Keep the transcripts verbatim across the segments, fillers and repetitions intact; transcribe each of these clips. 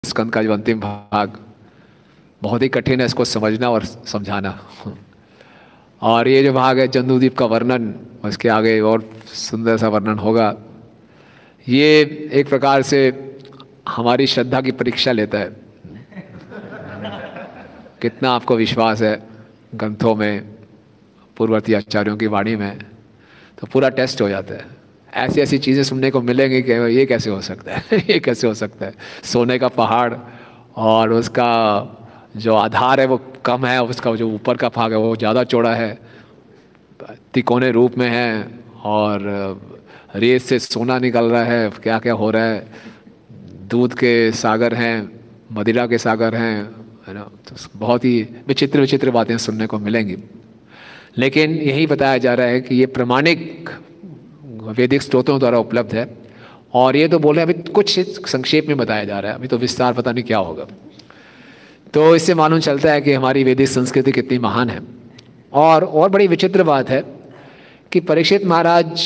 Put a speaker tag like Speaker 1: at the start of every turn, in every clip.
Speaker 1: स्कंद का जो अंतिम भाग बहुत ही कठिन है इसको समझना और समझाना। और ये जो भाग है जम्बूद्वीप का वर्णन, उसके आगे और सुंदर सा वर्णन होगा। ये एक प्रकार से हमारी श्रद्धा की परीक्षा लेता है, कितना आपको विश्वास है ग्रंथों में, पूर्ववर्ती आचार्यों की वाणी में, तो पूरा टेस्ट हो जाता है। ऐसी ऐसी चीज़ें सुनने को मिलेंगी कि ये कैसे हो सकता है ये कैसे हो सकता है। सोने का पहाड़ और उसका जो आधार है वो कम है, उसका जो ऊपर का भाग है वो ज़्यादा चौड़ा है, तिकोने रूप में है, और रेत से सोना निकल रहा है, क्या क्या हो रहा है। दूध के सागर हैं, मदिरा के सागर हैं, है ना। तो बहुत ही विचित्र विचित्र बातें सुनने को मिलेंगी, लेकिन यही बताया जा रहा है कि ये प्रमाणिक वैदिक स्रोतों द्वारा उपलब्ध है। और ये तो बोले अभी कुछ संक्षेप में बताया जा रहा है, अभी तो विस्तार पता नहीं क्या होगा। तो इससे मालूम चलता है कि हमारी वैदिक संस्कृति कितनी महान है। और और बड़ी विचित्र बात है कि परीक्षित महाराज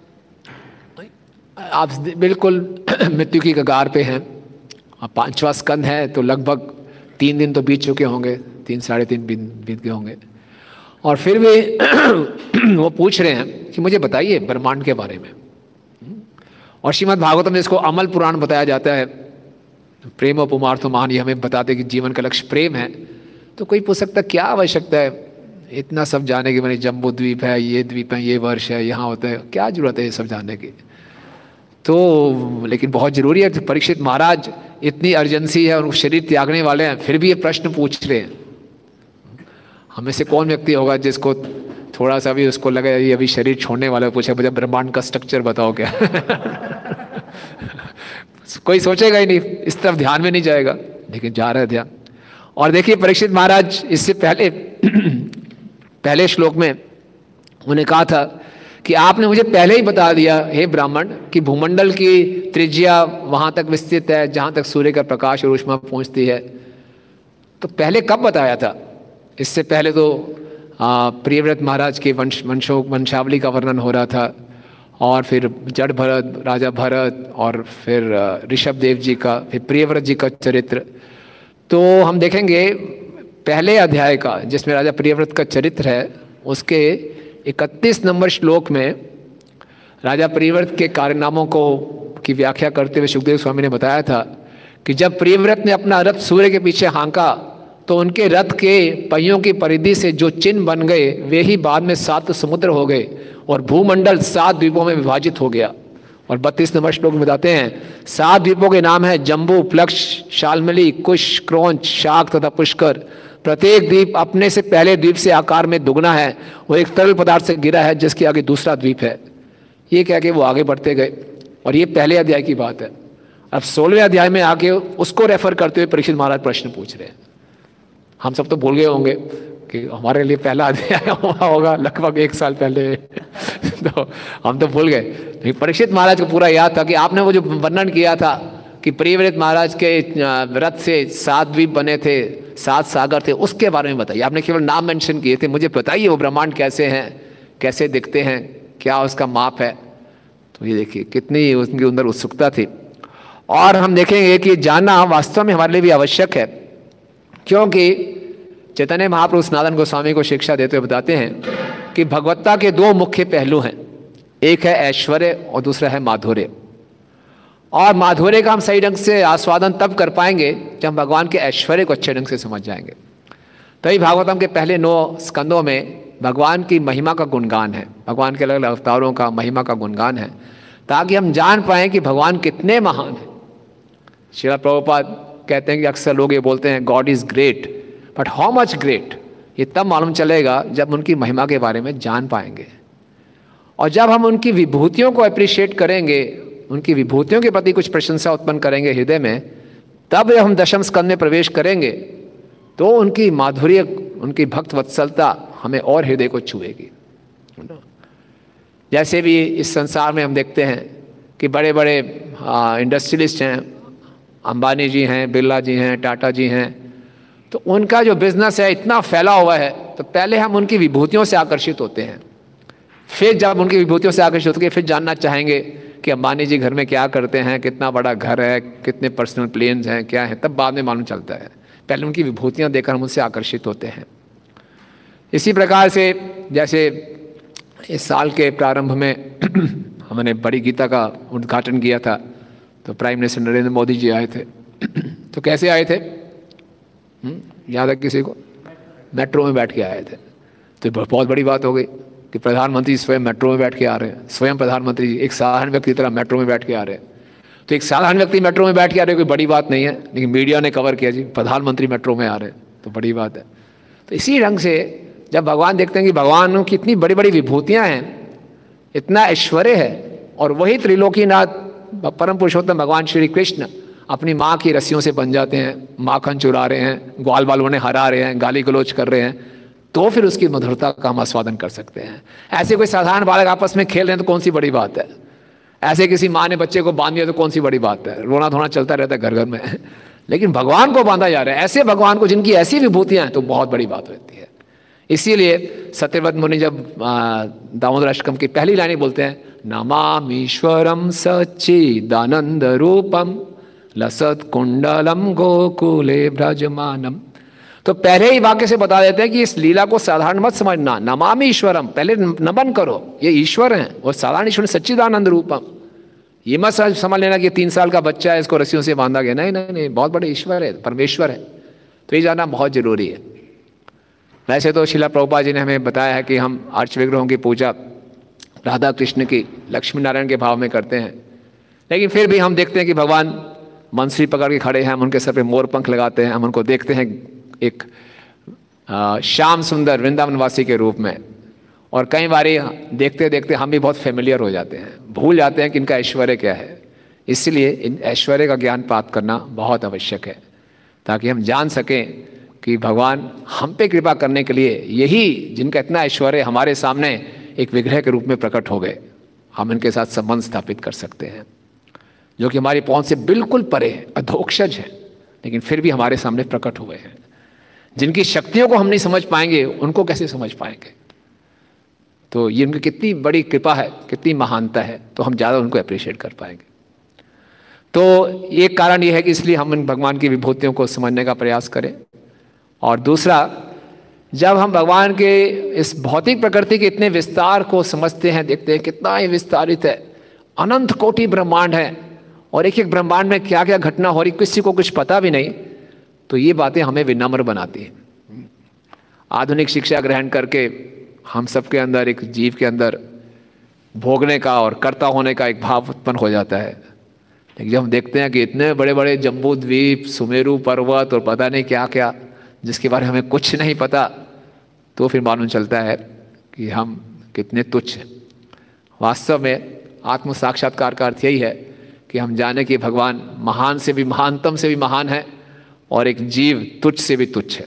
Speaker 1: आप बिल्कुल मृत्यु की कगार पे हैं। अब पांचवा स्कंद है तो लगभग तीन दिन तो बीत चुके होंगे, तीन साढ़े तीन बीत गए होंगे, और फिर भी वो पूछ रहे हैं कि मुझे बताइए ब्रह्मांड के बारे में। और श्रीमद् भागवतम में इसको अमल पुराण बताया जाता है। प्रेम और पुमार्थो महान, ये हमें बताते कि जीवन का लक्ष्य प्रेम है। तो कोई पूछ सकता क्या आवश्यकता है इतना सब जाने की, मैंने जम्बूद्वीप है, ये द्वीप है, ये वर्ष है, यहाँ होता है, क्या जरूरत है ये सब जानने की। तो लेकिन बहुत जरूरी है। परीक्षित महाराज इतनी अर्जेंसी है और शरीर त्यागने वाले हैं, फिर भी ये प्रश्न पूछ रहे हैं। हमें से कौन व्यक्ति होगा जिसको थोड़ा सा भी उसको लगे ये अभी शरीर छोड़ने वाला, पूछे मुझे ब्रह्मांड का स्ट्रक्चर बताओ क्या कोई सोचेगा ही नहीं, इस तरफ ध्यान में नहीं जाएगा, लेकिन जा रहा है ध्यान। और देखिए परीक्षित महाराज इससे पहले पहले श्लोक में उन्होंने कहा था कि आपने मुझे पहले ही बता दिया हे ब्राह्मण कि भूमंडल की त्रिज्या वहां तक विस्तृत है जहां तक सूर्य का प्रकाश और ऊष्मा पहुंचती है। तो पहले कब बताया था? इससे पहले तो प्रियव्रत महाराज के वंश वंशों वंशावली का वर्णन हो रहा था, और फिर जड़ भरत, राजा भरत, और फिर ऋषभ देव जी का, फिर प्रियव्रत जी का चरित्र। तो हम देखेंगे पहले अध्याय का जिसमें राजा प्रियव्रत का चरित्र है, उसके इकतीस नंबर श्लोक में राजा प्रियव्रत के कारनामों को की व्याख्या करते हुए सुखदेव स्वामी ने बताया था कि जब प्रियव्रत ने अपना रथ सूर्य के पीछे हाँका तो उनके रथ के पहियों की परिधि से जो चिन्ह बन गए वे ही बाद में सात समुद्र हो गए और भूमंडल सात द्वीपों में विभाजित हो गया। और बत्तीस नंबर श्लोक में बताते हैं सात द्वीपों के नाम है जम्बू, प्लक्ष, शाल्मली, कुश, क्रोंच, शाक तथा पुष्कर। प्रत्येक द्वीप अपने से पहले द्वीप से आकार में दुगना है और एक तरल पदार्थ से गिरा है जिसके आगे दूसरा द्वीप है। ये कह के वो आगे बढ़ते गए, और ये पहले अध्याय की बात है। अब सोलहवें अध्याय में आके उसको रेफर करते हुए परीक्षित महाराज प्रश्न पूछ रहे हैं। हम सब तो भूल गए होंगे कि हमारे लिए पहला अध्याय हुआ होगा लगभग एक साल पहले तो हम तो भूल गए। परीक्षित महाराज को पूरा याद था कि आपने वो जो वर्णन किया था कि प्रियव्रत महाराज के रथ से सात द्वीप बने थे, सात सागर थे, उसके बारे में बताइए। आपने केवल नाम मेंशन किए थे, मुझे बताइए वो ब्रह्मांड कैसे हैं, कैसे दिखते हैं, क्या उसका माप है। तो ये देखिए कितनी उनके अंदर उत्सुकता थी। और हम देखेंगे कि जानना वास्तव में हमारे लिए भी आवश्यक है, क्योंकि चैतन्य महाप्रभु सनातन गोस्वामी को शिक्षा देते हुए बताते हैं कि भगवत्ता के दो मुख्य पहलू हैं, एक है ऐश्वर्य और दूसरा है माधुर्य। और माधुर्य का हम सही ढंग से आस्वादन तब कर पाएंगे जब हम भगवान के ऐश्वर्य को अच्छे ढंग से समझ जाएंगे। तभी भागवतम के पहले नौ स्कंदों में भगवान की महिमा का गुणगान है, भगवान के अलग अलग अवतारों का महिमा का गुणगान है, ताकि हम जान पाएं कि भगवान कितने महान हैं। श्रील प्रभुपाद कहते हैं कि अक्सर लोग ये बोलते हैं God is great, but how much great ये तब मालूम चलेगा जब उनकी महिमा के बारे में जान पाएंगे। और जब हम उनकी विभूतियों को अप्रिशिएट करेंगे, उनकी विभूतियों के प्रति कुछ प्रशंसा उत्पन्न करेंगे हृदय में, तब जब हम दशम स्कंद में प्रवेश करेंगे तो उनकी माधुर्य, उनकी भक्त वत्सलता हमें और हृदय को छुएगी। जैसे भी इस संसार में हम देखते हैं कि बड़े बड़े इंडस्ट्रियलिस्ट हैं, अंबानी जी हैं, बिरला जी हैं, टाटा जी हैं, तो उनका जो बिजनेस है इतना फैला हुआ है, तो पहले हम उनकी विभूतियों से आकर्षित होते हैं, फिर जब उनकी विभूतियों से आकर्षित होकर फिर जानना चाहेंगे कि अंबानी जी घर में क्या करते हैं, कितना बड़ा घर है, कितने पर्सनल प्लेन्स हैं, क्या है, तब बाद में मालूम चलता है। पहले उनकी विभूतियाँ देखकर हम उनसे आकर्षित होते हैं। इसी प्रकार से जैसे इस साल के प्रारंभ में हमने बड़ी गीता का उद्घाटन किया था, तो प्राइम मिनिस्टर नरेंद्र मोदी जी आए थे। तो कैसे आए थे, याद है किसी को? मेट्रो में बैठ के आए थे। तो बहुत बड़ी बात हो गई कि प्रधानमंत्री स्वयं मेट्रो में बैठ के आ रहे हैं। स्वयं प्रधानमंत्री एक साधारण व्यक्ति की तरह मेट्रो में बैठ के आ रहे हैं। तो एक साधारण व्यक्ति मेट्रो में बैठ के आ रहे हैं, कोई बड़ी बात नहीं है, लेकिन मीडिया ने कवर किया जी प्रधानमंत्री मेट्रो में आ रहे हैं, तो बड़ी बात है। तो इसी ढंग से जब भगवान देखते हैं कि भगवान की इतनी बड़ी बड़ी विभूतियाँ हैं, इतना ऐश्वर्य है, और वही त्रिलोकीनाथ परम पुरुषोत्तम भगवान श्री कृष्ण अपनी माँ की रस्सियों से बन जाते हैं, माखन चुरा रहे हैं, ग्वाल बालों ने हरा रहे हैं, गाली गलौज कर रहे हैं, तो फिर उसकी मधुरता का हम आस्वादन कर सकते हैं। ऐसे कोई साधारण बालक आपस में खेल रहे हैं तो कौन सी बड़ी बात है? ऐसे किसी माँ ने बच्चे को बांध दिया तो कौन सी बड़ी बात है? रोना धोना चलता रहता है घर घर में। लेकिन भगवान को बांधा जा रहा है, ऐसे भगवान को जिनकी ऐसी विभूतियाँ हैं, तो बहुत बड़ी बात होती है। इसीलिए सत्यव्रत मुनि जब दामोदर अष्टकम की पहली लाइन बोलते हैं, नमामीश्वरम सच्चिदानंद रूपम लसत कुंडलम गोकुले ब्रजमानम, तो पहले ही वाक्य से बता देते हैं कि इस लीला को साधारण मत समझना। नमामि ईश्वरम, पहले नमन करो, ये ईश्वर हैं और साधारण ईश्वर सच्चिदानंद रूपम। ये मत समझ लेना कि तीन साल का बच्चा है, इसको रस्सियों से बांधा गया, नहीं नहीं नहीं, बहुत बड़े ईश्वर है, परमेश्वर है। तो ये जानना बहुत जरूरी है। वैसे तो शिला प्रभुपाद जी ने हमें बताया है कि हम अर्च विग्रहों की पूजा राधा कृष्ण की लक्ष्मी नारायण के भाव में करते हैं, लेकिन फिर भी हम देखते हैं कि भगवान मंसरी पकड़ के खड़े हैं, हम उनके सर पे मोर पंख लगाते हैं, हम उनको देखते हैं एक श्याम सुंदर वृंदावनवासी के रूप में। और कई बारी देखते देखते हम भी बहुत फेमिलियर हो जाते हैं, भूल जाते हैं कि इनका ऐश्वर्य क्या है। इसलिए इन ऐश्वर्य का ज्ञान प्राप्त करना बहुत आवश्यक है, ताकि हम जान सकें कि भगवान हम पे कृपा करने के लिए यही जिनका इतना ऐश्वर्य हमारे सामने एक विग्रह के रूप में प्रकट हो गए, हम इनके साथ संबंध स्थापित कर सकते हैं, जो कि हमारी पहुंच से बिल्कुल परे है, अधोक्षज है, लेकिन फिर भी हमारे सामने प्रकट हुए हैं। जिनकी शक्तियों को हम नहीं समझ पाएंगे, उनको कैसे समझ पाएंगे? तो ये उनकी कितनी बड़ी कृपा है, कितनी महानता है, तो हम ज़्यादा उनको अप्रिशिएट कर पाएंगे। तो एक कारण ये है कि इसलिए हम इन भगवान की विभूतियों को समझने का प्रयास करें। और दूसरा, जब हम भगवान के इस भौतिक प्रकृति के इतने विस्तार को समझते हैं, देखते हैं कितना ही विस्तारित है, अनंत कोटि ब्रह्मांड है, और एक एक ब्रह्मांड में क्या क्या घटना हो रही किसी को कुछ पता भी नहीं, तो ये बातें हमें विनम्र बनाती हैं। आधुनिक शिक्षा ग्रहण करके हम सबके अंदर, एक जीव के अंदर भोगने का और कर्ता होने का एक भाव उत्पन्न हो जाता है। लेकिन जब हम देखते हैं कि इतने बड़े बड़े जम्बू द्वीप, सुमेरु पर्वत और पता नहीं क्या क्या, जिसके बारे में हमें कुछ नहीं पता, तो फिर मालूम चलता है कि हम कितने तुच्छ हैं। वास्तव में आत्म साक्षात्कार का अर्थ यही है कि हम जाने कि भगवान महान से भी महानतम से भी महान है, और एक जीव तुच्छ से भी तुच्छ है।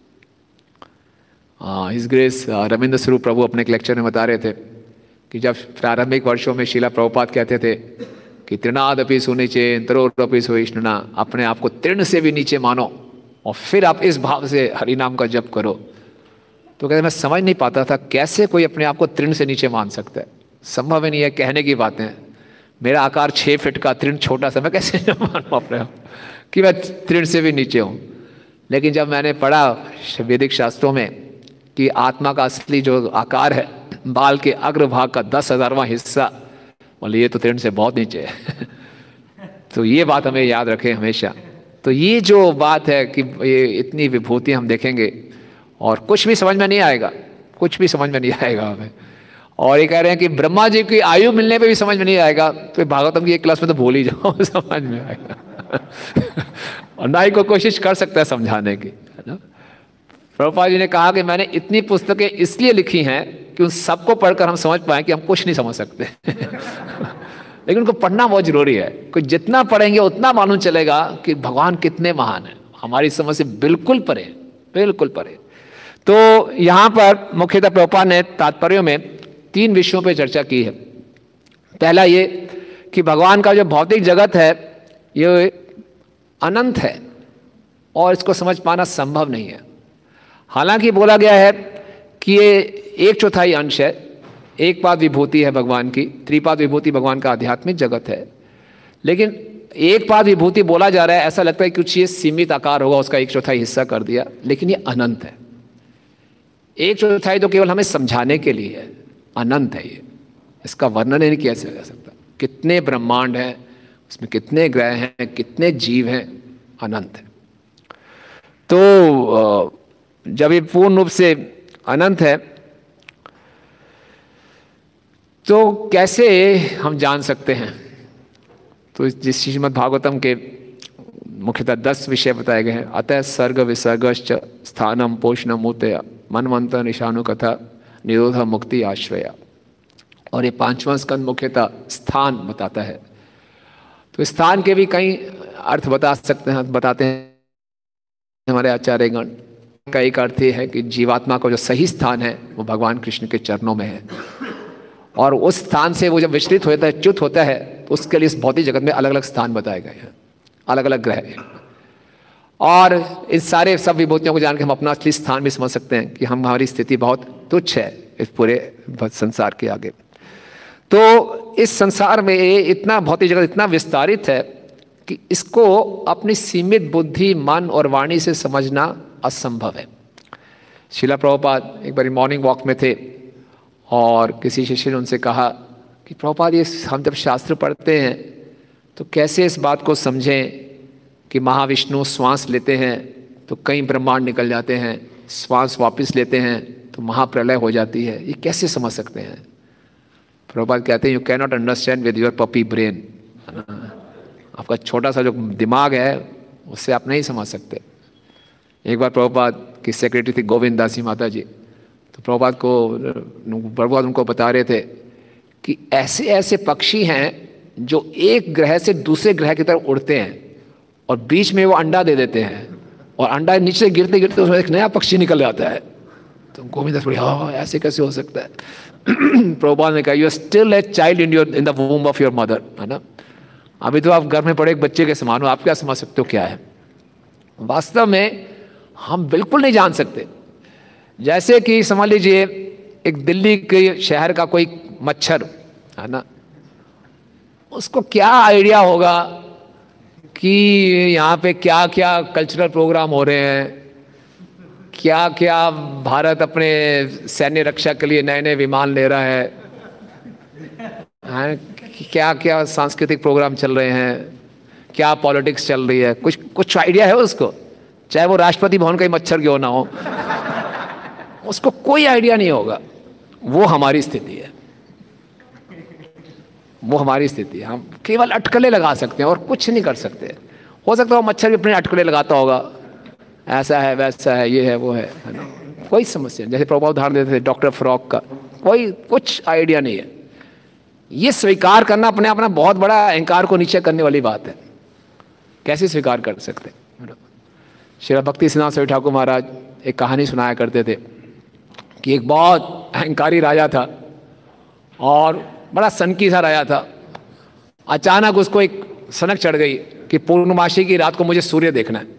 Speaker 1: इस ग्रेस रविंद्र स्वरूप प्रभु अपने एक लेक्चर में बता रहे थे कि जब प्रारंभिक वर्षों में शीला प्रभुपाद कहते थे कि तृणादपि सुनीचे तरोरपि सुविष्णुना, अपने आप को तृण से भी नीचे मानो और फिर आप इस भाव से हरि नाम का जप करो, तो कहते मैं समझ नहीं पाता था कैसे कोई अपने आप को तृण से नीचे मान सकता है। संभव ही नहीं है, कहने की बातें। मेरा आकार छः फीट का, तृण छोटा सा, मैं कैसे न मान पाऊँ अपने आप कि मैं तृण से भी नीचे हूँ। लेकिन जब मैंने पढ़ा वैदिक शास्त्रों में कि आत्मा का असली जो आकार है, बाल के अग्रभाग का दस हजारवां हिस्सा, बोले ये तो तृण से बहुत नीचे है। तो ये बात हमें याद रखें हमेशा। तो ये जो बात है कि ये इतनी विभूति हम देखेंगे और कुछ भी समझ में नहीं आएगा, कुछ भी समझ में नहीं आएगा हमें। और ये कह रहे हैं कि ब्रह्मा जी की आयु मिलने पे भी समझ में नहीं आएगा, तो भागवतम की एक क्लास में तो भूल ही जाओ, समझ में आएगा। और ना ही कोई कोशिश कर सकता है समझाने की, है ना। प्रभुपाद जी ने कहा कि मैंने इतनी पुस्तकें इसलिए लिखी हैं कि उन सबको पढ़कर हम समझ पाएं कि हम कुछ नहीं समझ सकते। लेकिन उनको पढ़ना बहुत जरूरी है। कोई जितना पढ़ेंगे उतना मालूम चलेगा कि भगवान कितने महान हैं, हमारी समझ से बिल्कुल परे, बिल्कुल परे। तो यहाँ पर मुख्यतः प्रभुपाद ने तात्पर्यों में तीन विषयों पर चर्चा की है। पहला ये कि भगवान का जो भौतिक जगत है ये अनंत है और इसको समझ पाना संभव नहीं है। हालांकि बोला गया है कि ये एक चौथाई अंश है, एक पाद विभूति है भगवान की, त्रिपाद विभूति भगवान का आध्यात्मिक जगत है, लेकिन एक पाद विभूति बोला जा रहा है, ऐसा लगता है कि कुछ ये सीमित आकार होगा, उसका एक चौथाई हिस्सा कर दिया, लेकिन ये अनंत है। एक चौथाई तो केवल हमें समझाने के लिए है, अनंत है ये, इसका वर्णन नहीं किया जा सकता। कितने ब्रह्मांड हैं, उसमें कितने ग्रह हैं, कितने जीव हैं, अनंत है। तो जब ये पूर्ण रूप से अनंत है तो कैसे हम जान सकते हैं? तो जिस श्रीमद् भागवतम के मुख्यतः दस विषय बताए गए हैं, अतः सर्ग विसर्गश्च स्थानम पोषणम उतय मनमंत्र निशानु कथा निरोध मुक्ति आश्रया, और ये पांचवा स्कंद मुख्यतः स्थान बताता है। तो स्थान के भी कई अर्थ बता सकते हैं, बताते हैं हमारे आचार्यगण। का एक अर्थ ये है कि जीवात्मा का जो सही स्थान है वो भगवान कृष्ण के चरणों में है, और उस स्थान से वो जब विचलित होता है, च्युत होता है, तो उसके लिए इस भौतिक जगत में अलग अलग स्थान बताए गए हैं, अलग अलग ग्रह हैं। और इस सारे सब विभूतियों को जान के हम अपना असली स्थान भी समझ सकते हैं कि हम हमारी स्थिति बहुत तुच्छ है इस पूरे संसार के आगे। तो इस संसार में इतना भौतिक जगत इतना विस्तारित है कि इसको अपनी सीमित बुद्धि, मन और वाणी से समझना असंभव है। शिला प्रभुपाद एक बार मॉर्निंग वॉक में थे और किसी शिष्य ने उनसे कहा कि प्रभुपाद, ये हम जब शास्त्र पढ़ते हैं तो कैसे इस बात को समझें कि महाविष्णु श्वास लेते हैं तो कई ब्रह्मांड निकल जाते हैं, श्वास वापस लेते हैं तो महाप्रलय हो जाती है, ये कैसे समझ सकते हैं? प्रभुपाद कहते हैं, you can not understand with your puppy brain. आपका छोटा सा जो दिमाग है उससे आप नहीं समझ सकते। एक बार प्रभुपाद की सेक्रेटरी थी गोविंद दासी माता जी, तो प्रभुपाद को प्रभुपाद उनको बता रहे थे कि ऐसे ऐसे पक्षी हैं जो एक ग्रह से दूसरे ग्रह की तरफ उड़ते हैं और बीच में वो अंडा दे देते हैं और अंडा नीचे गिरते गिरते उसमें एक नया पक्षी निकल जाता है। तो गोविंद दास बोले, हाँ ऐसे कैसे हो सकता है? प्रभुपाद ने कहा, you are still a child in your in the womb of your mother, है ना, अभी तो आप घर में पड़े एक बच्चे के समान हो, आप क्या समझ सकते हो क्या है? वास्तव में हम बिल्कुल नहीं जान सकते। जैसे कि समझ लीजिए एक दिल्ली के शहर का कोई मच्छर है ना, उसको क्या आइडिया होगा कि यहाँ पे क्या क्या कल्चरल प्रोग्राम हो रहे हैं, क्या क्या भारत अपने सैन्य रक्षा के लिए नए नए विमान ले रहा है, है? क्या क्या सांस्कृतिक प्रोग्राम चल रहे हैं, क्या पॉलिटिक्स चल रही है, कुछ कुछ आइडिया है उसको? चाहे वो राष्ट्रपति भवन का ही मच्छर क्यों ना हो, उसको कोई आइडिया नहीं होगा। वो हमारी स्थिति है, वो हमारी स्थिति है। हम केवल अटकलें लगा सकते हैं और कुछ नहीं कर सकते। हो सकता है वो मच्छर भी अपने अटकलें लगाता होगा, ऐसा है वैसा है, ये है वो है, है ना, कोई समस्या। जैसे प्रभाव उदाहरण देते थे डॉक्टर फ्रॉक का, कोई कुछ आइडिया नहीं है। ये स्वीकार करना अपने अपना बहुत बड़ा अहंकार को नीचे करने वाली बात है। कैसे स्वीकार कर सकते? श्री भक्ति सिद्धांत स्वामी ठाकुर महाराज एक कहानी सुनाया करते थे कि एक बहुत अहंकारी राजा था और बड़ा सनकी सा राजा था। अचानक उसको एक सनक चढ़ गई कि पूर्णमासी की रात को मुझे सूर्य देखना है,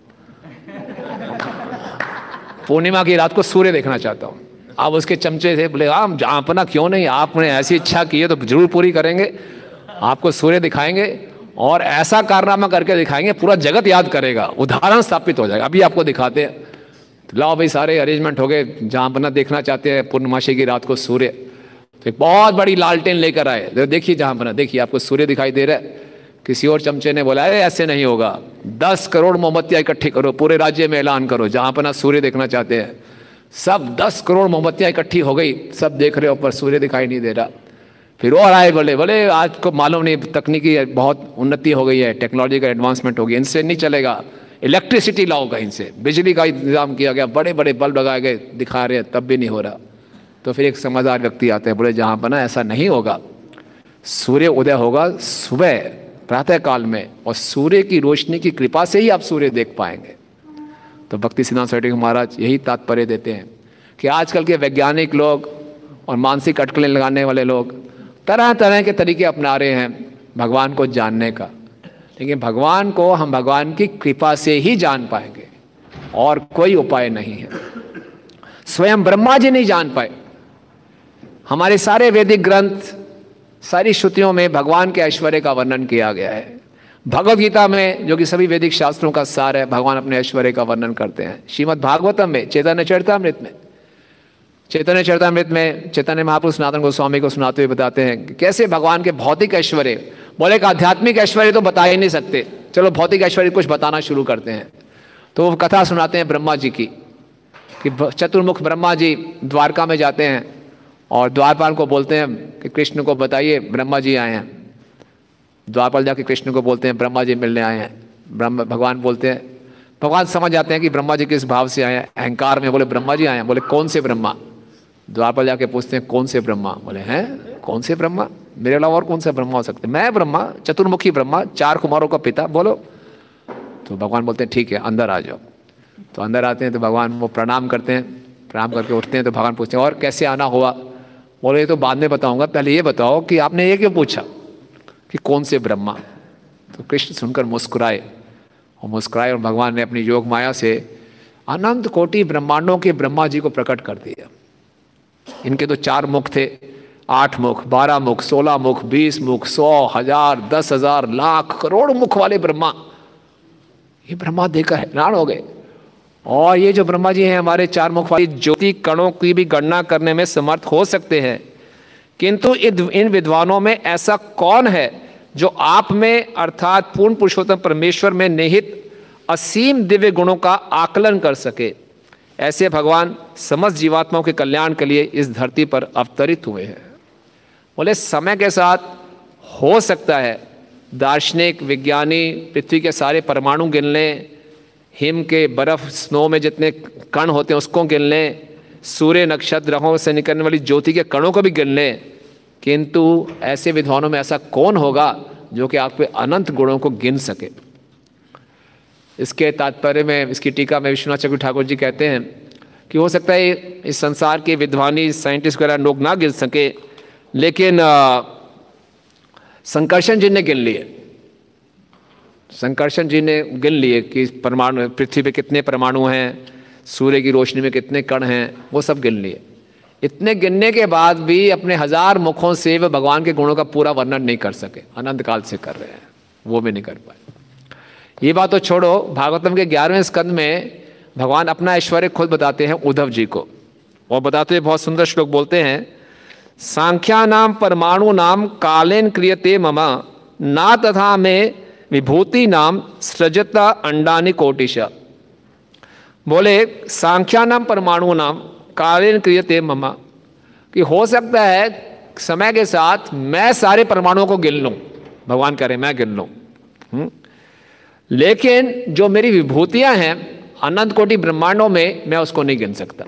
Speaker 1: पूर्णिमा की रात को सूर्य देखना चाहता हूँ। अब उसके चमचे थे, बोले हाँ अपना क्यों नहीं, आपने ऐसी इच्छा की है तो जरूर पूरी करेंगे, आपको सूर्य दिखाएंगे और ऐसा कारनामा करके दिखाएंगे पूरा जगत याद करेगा, उदाहरण स्थापित हो जाएगा। अभी आपको दिखाते हैं। तो लाओ भाई, सारे अरेंजमेंट हो गए, जहाँ अपना देखना चाहते हैं पूर्णमासी की रात को सूर्य, तो एक बहुत बड़ी लालटेन लेकर आए, देखिए जहाँ अपना देखिए आपको सूर्य दिखाई दे रहा है। किसी और चमचे ने बोला, अरे ऐसे नहीं होगा, दस करोड़ मोमबत्तियाँ इकट्ठी करो, पूरे राज्य में ऐलान करो जहाँ अपना सूर्य देखना चाहते हैं। सब दस करोड़ मोमबत्तियाँ इकट्ठी हो गई, सब देख रहे हो पर सूर्य दिखाई नहीं दे रहा। फिर और आए, बोले बोले आज को मालूम नहीं, तकनीकी बहुत उन्नति हो गई है, टेक्नोलॉजी का एडवांसमेंट हो गया, इनसे नहीं चलेगा, इलेक्ट्रिसिटी लाओ कहीं से, बिजली का इंतजाम किया गया, बड़े बड़े बल्ब लगाए गए, दिखा रहे हैं, तब भी नहीं हो रहा। तो फिर एक समझदार व्यक्ति आते हैं, बोले जहाँ बना ऐसा नहीं होगा, सूर्य उदय होगा सुबह प्रातः काल में और सूर्य की रोशनी की कृपा से ही आप सूर्य देख पाएंगे। तो भक्ति सिद्धांत स्वामी महाराज यही तात्पर्य देते हैं कि आजकल के वैज्ञानिक लोग और मानसिक अटकलें लगाने वाले लोग तरह तरह के तरीके अपना रहे हैं भगवान को जानने का, लेकिन भगवान को हम भगवान की कृपा से ही जान पाएंगे और कोई उपाय नहीं है। स्वयं ब्रह्मा जी नहीं जान पाए, हमारे सारे वैदिक ग्रंथ, सारी श्रुतियों में भगवान के ऐश्वर्य का वर्णन किया गया है। भगवद गीता में, जो कि सभी वैदिक शास्त्रों का सार है, भगवान अपने ऐश्वर्य का वर्णन करते हैं। श्रीमद् भागवतम में, चैतन्य चरितामृत में, चैतन्य चरितामृत में चैतन्य महापुरुष सनातन गोस्वामी को सुनाते हुए बताते हैं कि कैसे भगवान के भौतिक ऐश्वर्य, बोले कि आध्यात्मिक ऐश्वर्य तो बता ही नहीं सकते, चलो भौतिक ऐश्वर्य कुछ बताना शुरू करते हैं। तो वो कथा सुनाते हैं ब्रह्मा जी की, कि चतुर्मुख ब्रह्मा जी द्वारका में जाते हैं और द्वारपाल को बोलते हैं कि कृष्ण को बताइए ब्रह्मा जी आए हैं। द्वारपाल जाके कृष्ण को बोलते हैं ब्रह्मा जी मिलने आए हैं। ब्रह्म भगवान बोलते हैं, भगवान समझ जाते हैं कि ब्रह्मा जी किस भाव से आए हैं, अहंकार में। बोले ब्रह्मा जी आए हैं। बोले कौन से ब्रह्मा? द्वारपाल जाके पूछते हैं कौन से ब्रह्मा? बोले हैं कौन से ब्रह्मा, मेरे अलावा और कौन से ब्रह्मा हो सकते? मैं ब्रह्मा, चतुर्मुखी ब्रह्मा, चार कुमारों का पिता, बोलो। तो भगवान बोलते हैं ठीक है अंदर आ जाओ। तो अंदर आते हैं तो भगवान वो प्रणाम करते हैं, प्रणाम करके उठते हैं। तो भगवान पूछते हैं और कैसे आना हुआ? बोले ये तो बाद में बताऊंगा, पहले ये बताओ कि आपने ये क्यों पूछा कि कौन से ब्रह्मा? तो कृष्ण सुनकर मुस्कुराए और मुस्कुराए और भगवान ने अपनी योग माया से अनंत कोटि ब्रह्मांडों के ब्रह्मा जी को प्रकट कर दिया। इनके तो चार मुख थे, आठ मुख, बारह मुख, सोलह मुख, बीस मुख, सौ, हजार, दस हजार, लाख, करोड़ मुख वाले ब्रह्मा, ये ब्रह्मा देखकर हैरान हो गए। और ये जो ब्रह्मा जी हैं हमारे चार मुख वाली ज्योति कणों की भी गणना करने में समर्थ हो सकते हैं, किंतु इन विद्वानों में ऐसा कौन है जो आप में अर्थात पूर्ण पुरुषोत्तम परमेश्वर में निहित असीम दिव्य गुणों का आकलन कर सके? ऐसे भगवान समस्त जीवात्माओं के कल्याण के लिए इस धरती पर अवतरित हुए हैं। बोले समय के साथ हो सकता है दार्शनिक विज्ञानी पृथ्वी के सारे परमाणु गिन लें, हिम के बर्फ स्नो में जितने कण होते हैं उसको गिन लें, सूर्य नक्षत्र ग्रहों से निकलने वाली ज्योति के कणों को भी गिन लें, किंतु ऐसे विद्वानों में ऐसा कौन होगा जो कि आपके अनंत गुणों को गिन सके? इसके तात्पर्य में, इसकी टीका में विश्वनाथ चक्रवर्ती ठाकुर जी कहते हैं कि हो सकता है इस संसार के विद्वानी साइंटिस्ट वगैरह लोग ना गिन सके, लेकिन संकर्षण जी ने गिन लिए। संकर्षण जी ने गिन लिए कि परमाणु, पृथ्वी पे कितने परमाणु हैं, सूर्य की रोशनी में कितने कण हैं, वो सब गिन लिए। इतने गिनने के बाद भी अपने हजार मुखों से वे भगवान के गुणों का पूरा वर्णन नहीं कर सके। अनंत काल से कर रहे हैं, वो भी नहीं कर पाए। ये बात तो छोड़ो, भागवतम के ग्यारहवें स्कंद में भगवान अपना ऐश्वर्य खुद बताते हैं उद्धव जी को, और बताते हुए बहुत सुंदर श्लोक बोलते हैं, सांख्या नाम परमाणु नाम कालेन क्रियते ममा ना तथा में विभूति नाम सृजता अंडानि कोटिशा। बोले सांख्या नाम परमाणु नाम कालेन क्रियते ममा, कि हो सकता है समय के साथ मैं सारे परमाणुओं को गिन लूं, भगवान कह रहे मैं गिन लूं, लेकिन जो मेरी विभूतियां हैं अनंत कोटि ब्रह्मांडों में मैं उसको नहीं गिन सकता।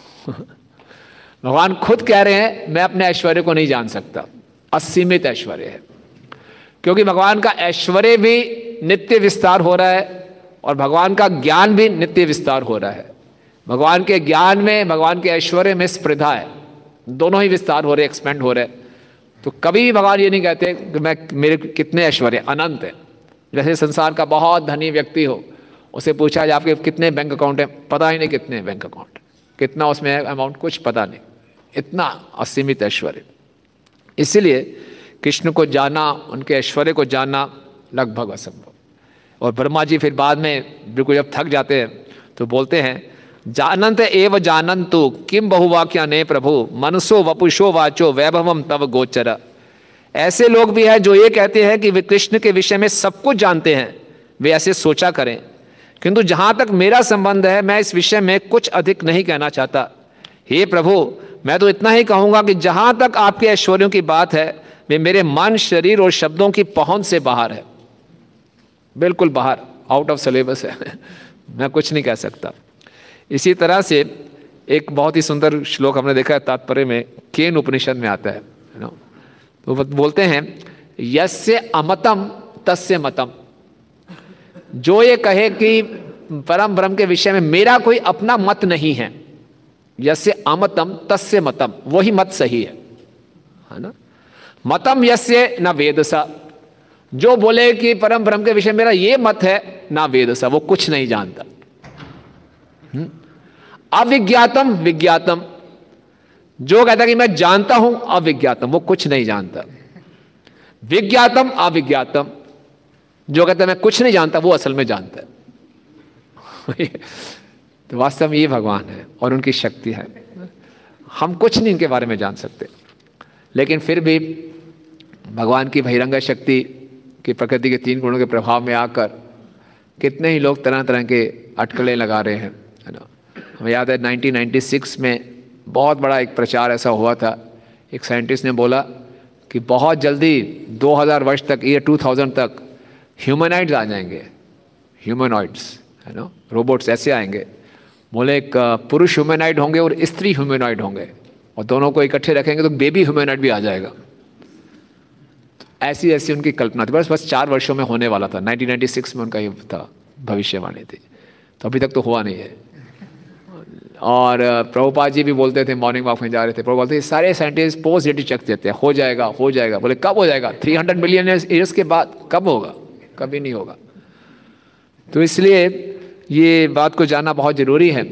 Speaker 1: भगवान खुद कह रहे हैं मैं अपने ऐश्वर्य को नहीं जान सकता, असीमित ऐश्वर्य है। क्योंकि भगवान का ऐश्वर्य भी नित्य विस्तार हो रहा है और भगवान का ज्ञान भी नित्य विस्तार हो रहा है। भगवान के ज्ञान में, भगवान के ऐश्वर्य में स्पर्धा है, दोनों ही विस्तार हो रहे, एक्सपेंड हो रहे। तो कभी भी भगवान ये नहीं कहते कि मैं मेरे कितने ऐश्वर्य, अनंत है। जैसे संसार का बहुत धनी व्यक्ति हो, उसे पूछा जाए आपके कितने बैंक अकाउंट हैं, पता ही नहीं कितने बैंक अकाउंट, कितना उसमें है अमाउंट, कुछ पता नहीं, इतना असीमित ऐश्वर्य। इसीलिए कृष्ण को जाना, उनके ऐश्वर्य को जाना लगभग असंभव। और ब्रह्मा जी फिर बाद में बिल्कुल जब थक जाते हैं तो बोलते हैं, जानंत एव जानंतु किम बहुवाक्या ने प्रभु मनसो वपुषो वाचो वैभवम तव गोचर। ऐसे लोग भी हैं जो ये कहते हैं कि वे कृष्ण के विषय में सब कुछ जानते हैं, वे ऐसे सोचा करें, किंतु जहां तक मेरा संबंध है मैं इस विषय में कुछ अधिक नहीं कहना चाहता। हे प्रभु, मैं तो इतना ही कहूंगा कि जहां तक आपके ऐश्वर्यों की बात है वे मेरे मन, शरीर और शब्दों की पहुंच से बाहर है, बिल्कुल बाहर, आउट ऑफ सिलेबस है। मैं कुछ नहीं कह सकता। इसी तरह से एक बहुत ही सुंदर श्लोक हमने देखा है तात्पर्य में, केन उपनिषद में आता है, तो बोलते हैं यस्य अमतम तस्य मतम। जो ये कहे कि परम ब्रह्म के विषय में मेरा कोई अपना मत नहीं है, यस्य अमतम तस्य मतम, वही मत सही है, है ना। मतम यस्य न वेदसा, जो बोले कि परम ब्रह्म के विषय मेरा ये मत है, ना वेदसा, वो कुछ नहीं जानता। अविज्ञातम विज्ञातम, जो कहता है कि मैं जानता हूं अविज्ञातम, वो कुछ नहीं जानता। विज्ञातम अविज्ञातम, जो कहता है मैं कुछ नहीं जानता, वो असल में जानता है। तो वास्तव में ये भगवान है और उनकी शक्ति है। हम कुछ नहीं इनके बारे में जान सकते, लेकिन फिर भी भगवान की बहिरंग शक्ति की, प्रकृति के तीन गुणों के प्रभाव में आकर कितने ही लोग तरह तरह के अटकलें लगा रहे हैं, है ना। हमें याद है नाइनटीन नाइंटी सिक्स में बहुत बड़ा एक प्रचार ऐसा हुआ था। एक साइंटिस्ट ने बोला कि बहुत जल्दी दो हज़ार वर्ष तक, ईयर टू थाउज़ेंड तक ह्यूमनॉइड्स आ जाएंगे। ह्यूमनॉइड्स, है ना, रोबोट्स ऐसे आएंगे। बोले एक पुरुष ह्यूमनॉइड होंगे और स्त्री ह्यूमनॉइड होंगे, और दोनों को इकट्ठे रखेंगे तो बेबी ह्यूमनॉइड भी आ जाएगा। तो ऐसी ऐसी उनकी कल्पना थी। बस बस चार वर्षों में होने वाला था। नाइनटीन नाइंटी सिक्स में उनका ये था, भविष्यवाणी थी। तो अभी तक तो हुआ नहीं है। और प्रभुपाद जी भी बोलते थे, मॉर्निंग वॉक में जा रहे थे, प्रभुपाद बोलते सारे साइंटिस्ट पॉजिटिव चेक देते हैं, हो जाएगा हो जाएगा। बोले कब हो जाएगा? थ्री हंड्रेड मिलियन ईयर्स के बाद कब होगा? कभी नहीं होगा। तो इसलिए ये बात को जानना बहुत ज़रूरी है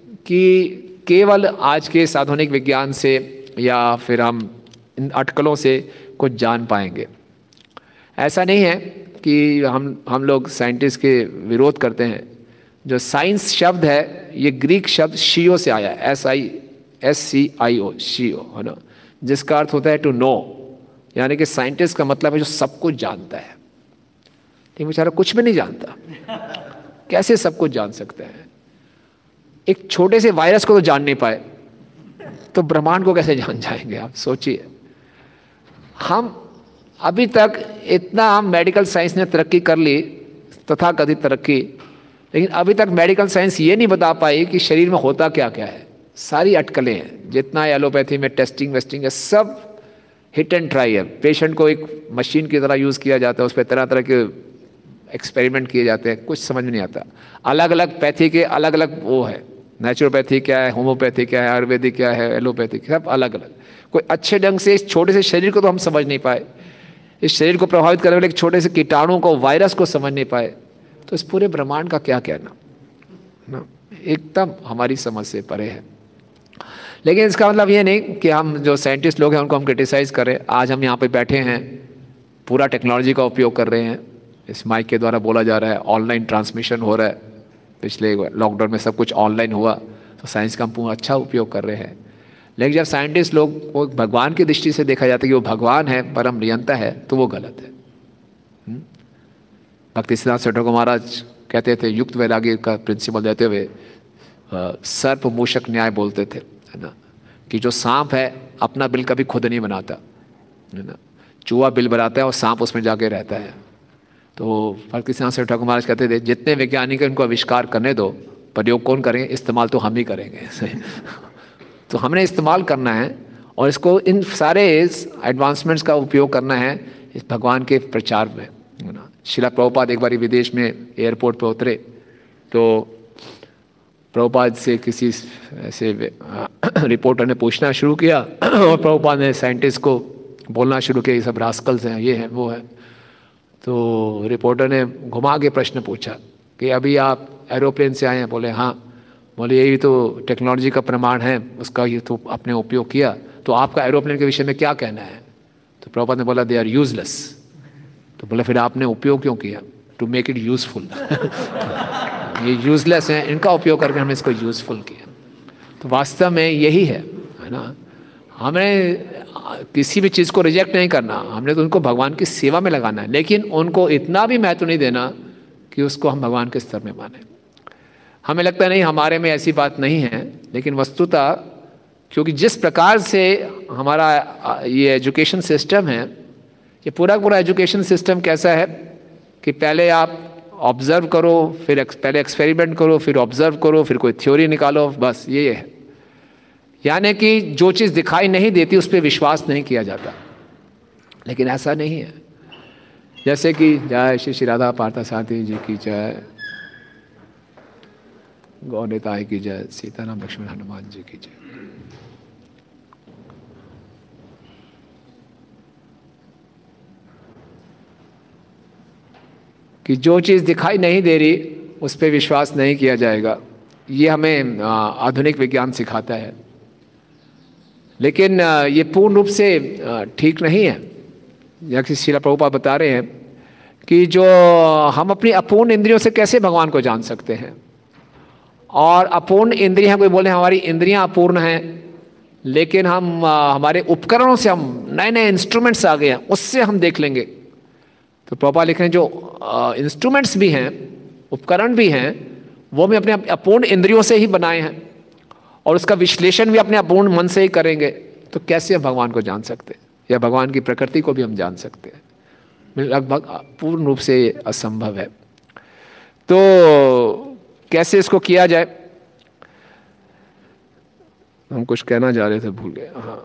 Speaker 1: कि केवल आज के आधुनिक विज्ञान से या फिर हम इन अटकलों से कुछ जान पाएंगे। ऐसा नहीं है कि हम हम लोग साइंटिस्ट के विरोध करते हैं। जो साइंस शब्द है ये ग्रीक शब्द शियो से आया है, एस आई एस सी आई ओ, शियो, है ना, जिसका अर्थ होता है टू नो। यानी कि साइंटिस्ट का मतलब है जो सब कुछ जानता है। लेकिन बेचारा कुछ भी नहीं जानता, कैसे सब कुछ जान सकते हैं? एक छोटे से वायरस को तो जान नहीं पाए, तो ब्रह्मांड को कैसे जान जाएंगे? आप सोचिए। हम अभी तक इतना हम मेडिकल साइंस ने तरक्की कर ली, तथा कथित तरक्की, लेकिन अभी तक मेडिकल साइंस ये नहीं बता पाई कि शरीर में होता क्या क्या है। सारी अटकलें हैं। जितना एलोपैथी में टेस्टिंग वेस्टिंग है, सब हिट एंड ट्राई है। पेशेंट को एक मशीन की तरह यूज़ किया जाता है, उस पर तरह तरह के एक्सपेरिमेंट किए जाते हैं, कुछ समझ में नहीं आता। अलग अलग पैथी के अलग अलग वो है, नेचुरोपैथी क्या है, होम्योपैथी क्या है, आयुर्वेदिक क्या है, एलोपैथी, सब अलग अलग। कोई अच्छे ढंग से इस छोटे से शरीर को तो हम समझ नहीं पाए, इस शरीर को प्रभावित करने वाले एक छोटे से कीटाणु को, वायरस को समझ नहीं पाए, तो इस पूरे ब्रह्मांड का क्या कहना ना, एकदम हमारी समझ से परे है। लेकिन इसका मतलब ये नहीं कि हम जो साइंटिस्ट लोग हैं उनको हम क्रिटिसाइज़ करें। आज हम यहाँ पे बैठे हैं, पूरा टेक्नोलॉजी का उपयोग कर रहे हैं। इस माइक के द्वारा बोला जा रहा है, ऑनलाइन ट्रांसमिशन हो रहा है। पिछले लॉकडाउन में सब कुछ ऑनलाइन हुआ, तो साइंस का हम पूरा अच्छा उपयोग कर रहे हैं। लेकिन जब साइंटिस्ट लोग को भगवान की दृष्टि से देखा जाता है कि वो भगवान है, परम नियंता है, तो वो गलत है। भक्ति सिद्धांत सरस्वती महाराज कहते थे, युक्त वैराग्य का प्रिंसिपल देते हुए, सर्प मूषक न्याय बोलते थे, है ना, कि जो सांप है अपना बिल कभी खुद नहीं बनाता, है ना, चूहा बिल बनाता है और सांप उसमें जाके रहता है। तो भक्ति सिद्धांत सरस्वती ठाकुर महाराज कहते थे, जितने वैज्ञानिक उनको आविष्कार करने दो, प्रयोग कौन करेंगे? इस्तेमाल तो हम ही करेंगे। तो हमने इस्तेमाल करना है और इसको, इन सारे एडवांसमेंट्स का उपयोग करना है इस भगवान के प्रचार में, है ना। शिला प्रभुपाद एक बार विदेश में एयरपोर्ट पे उतरे, तो प्रभुपाद से किसी ऐसे रिपोर्टर ने पूछना शुरू किया और प्रभुपाद ने साइंटिस्ट को बोलना शुरू किया, ये सब रास्कल्स हैं, ये है वो है। तो रिपोर्टर ने घुमा के प्रश्न पूछा कि अभी आप एरोप्लेन से आए हैं? बोले हाँ। बोले यही तो टेक्नोलॉजी का प्रमाण है, उसका ये तो आपने उपयोग किया, तो आपका एरोप्लेन के विषय में क्या कहना है? तो प्रभुपाद ने बोला, दे आर यूजलेस। तो बोले फिर आपने उपयोग क्यों किया? To make it useful. ये यूजलेस हैं, इनका उपयोग करके हमने इसको यूजफुल किया। तो वास्तव में यही है, है ना। हमें किसी भी चीज़ को रिजेक्ट नहीं करना, हमने तो उनको भगवान की सेवा में लगाना है, लेकिन उनको इतना भी महत्व नहीं देना कि उसको हम भगवान के स्तर में माने। हमें लगता है नहीं, हमारे में ऐसी बात नहीं है, लेकिन वस्तुतः क्योंकि जिस प्रकार से हमारा ये एजुकेशन सिस्टम है, ये पूरा पूरा एजुकेशन सिस्टम कैसा है कि पहले आप ऑब्जर्व करो, फिर पहले एक्सपेरिमेंट करो, फिर ऑब्जर्व करो, फिर कोई थ्योरी निकालो, बस ये है। यानी कि जो चीज़ दिखाई नहीं देती उस पर विश्वास नहीं किया जाता। लेकिन ऐसा नहीं है। जैसे कि जय श्री श्री राधा पार्थसारथी जी की जय, गौनिताई की जय, सीताराम लक्ष्मण हनुमान जी की जय। कि जो चीज़ दिखाई नहीं दे रही उस पर विश्वास नहीं किया जाएगा, ये हमें आधुनिक विज्ञान सिखाता है। लेकिन ये पूर्ण रूप से ठीक नहीं है। जैसे श्रील प्रभुपाद बता रहे हैं कि जो हम अपनी अपूर्ण इंद्रियों से कैसे भगवान को जान सकते हैं। और अपूर्ण इंद्रियां, कोई बोले हमारी इंद्रियां अपूर्ण हैं, लेकिन हम हमारे उपकरणों से, हम नए नए इंस्ट्रूमेंट्स आ गए हैं, उससे हम देख लेंगे। तो प्रभुपाद लिख रहे हैं जो इंस्ट्रूमेंट्स भी हैं, उपकरण भी हैं, वो भी अपने अपूर्ण इंद्रियों से ही बनाए हैं, और उसका विश्लेषण भी अपने अपूर्ण मन से ही करेंगे। तो कैसे हम भगवान को जान सकते हैं, या भगवान की प्रकृति को भी हम जान सकते हैं? लगभग पूर्ण रूप से असंभव है। तो कैसे इसको किया जाए? हम कुछ कहना जा रहे थे, भूल गए। हाँ,